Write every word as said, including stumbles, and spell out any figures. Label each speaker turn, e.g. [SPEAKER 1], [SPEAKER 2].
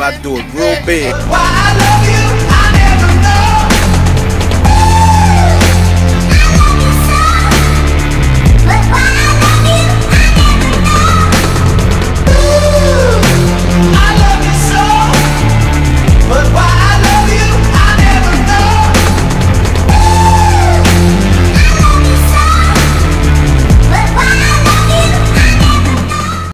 [SPEAKER 1] I do it real big.
[SPEAKER 2] Why I love you.